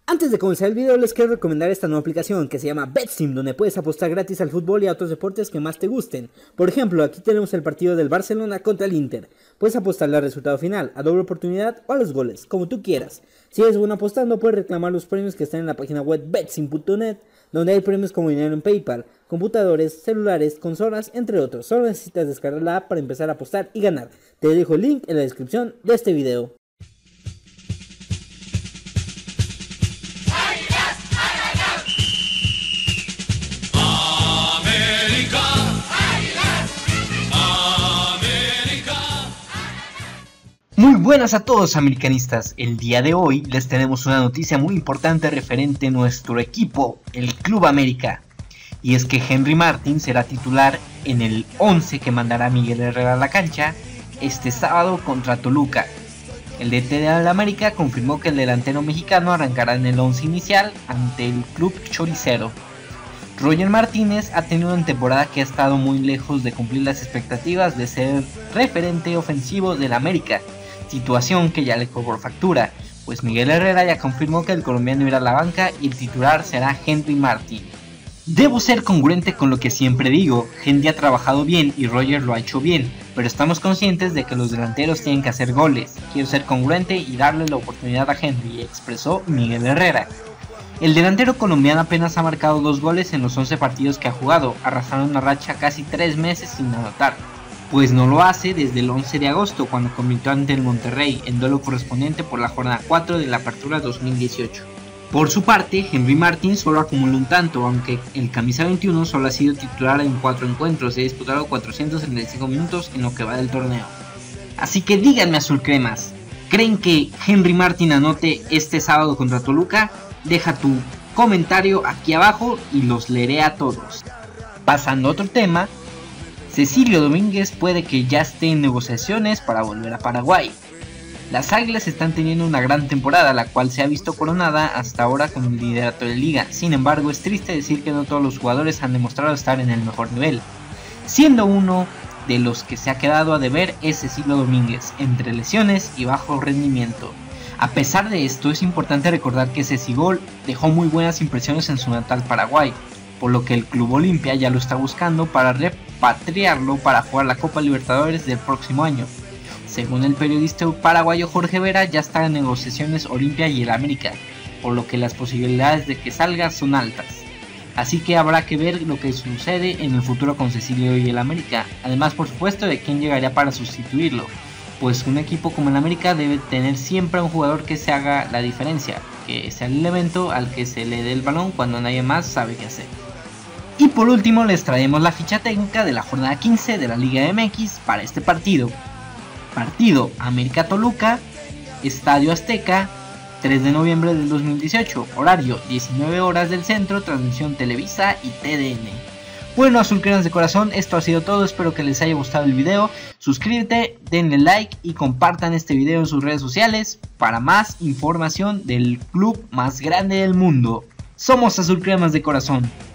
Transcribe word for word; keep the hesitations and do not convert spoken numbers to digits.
Antes de comenzar el video les quiero recomendar esta nueva aplicación que se llama BetSim, donde puedes apostar gratis al fútbol y a otros deportes que más te gusten. Por ejemplo, aquí tenemos el partido del Barcelona contra el Inter. Puedes apostarle al resultado final, a doble oportunidad o a los goles, como tú quieras. Si eres bueno apostando, puedes reclamar los premios que están en la página web betsim punto net, donde hay premios como dinero en PayPal, computadores, celulares, consolas, entre otros. Solo necesitas descargar la app para empezar a apostar y ganar. Te dejo el link en la descripción de este video. Muy buenas a todos americanistas, el día de hoy les tenemos una noticia muy importante referente a nuestro equipo, el Club América. Y es que Henry Martin será titular en el once que mandará Miguel Herrera a la cancha este sábado contra Toluca. El D T de la América confirmó que el delantero mexicano arrancará en el once inicial ante el Club Choricero. Roger Martínez ha tenido una temporada que ha estado muy lejos de cumplir las expectativas de ser referente ofensivo del América, situación que ya le cobró factura, pues Miguel Herrera ya confirmó que el colombiano irá a la banca y el titular será Henry Martin. Debo ser congruente con lo que siempre digo, Henry ha trabajado bien y Roger lo ha hecho bien, pero estamos conscientes de que los delanteros tienen que hacer goles. Quiero ser congruente y darle la oportunidad a Henry, expresó Miguel Herrera. El delantero colombiano apenas ha marcado dos goles en los once partidos que ha jugado, arrastrando una racha casi tres meses sin anotar, pues no lo hace desde el once de agosto cuando convirtió ante el Monterrey en duelo correspondiente por la jornada cuatro de la Apertura dos mil dieciocho. Por su parte, Henry Martin solo acumula un tanto, aunque el camisa veintiuno solo ha sido titular en cuatro encuentros y ha disputado cuatrocientos treinta y cinco minutos en lo que va del torneo. Así que díganme, azulcremas, ¿creen que Henry Martin anote este sábado contra Toluca? Deja tu comentario aquí abajo y los leeré a todos. Pasando a otro tema, Cecilio Domínguez puede que ya esté en negociaciones para volver a Paraguay. Las Águilas están teniendo una gran temporada, la cual se ha visto coronada hasta ahora con el liderato de liga. Sin embargo, es triste decir que no todos los jugadores han demostrado estar en el mejor nivel, siendo uno de los que se ha quedado a deber es Cecilio Domínguez, entre lesiones y bajo rendimiento. A pesar de esto, es importante recordar que Cecigol dejó muy buenas impresiones en su natal Paraguay, por lo que el Club Olimpia ya lo está buscando para repatriarlo para jugar la Copa Libertadores del próximo año. Según el periodista paraguayo Jorge Vera, ya están en negociaciones Olimpia y el América, por lo que las posibilidades de que salga son altas. Así que habrá que ver lo que sucede en el futuro con Cecilio y el América, además por supuesto de quién llegaría para sustituirlo, pues un equipo como el América debe tener siempre a un jugador que se haga la diferencia, que sea el elemento al que se le dé el balón cuando nadie más sabe qué hacer. Y por último les traemos la ficha técnica de la jornada quince de la Liga M X para este partido. Partido América Toluca, Estadio Azteca, tres de noviembre del dos mil dieciocho, horario diecinueve horas del centro, transmisión Televisa y T D N. Bueno, azulcremas de corazón, esto ha sido todo, espero que les haya gustado el video, suscríbete, denle like y compartan este video en sus redes sociales para más información del club más grande del mundo. Somos azulcremas de corazón.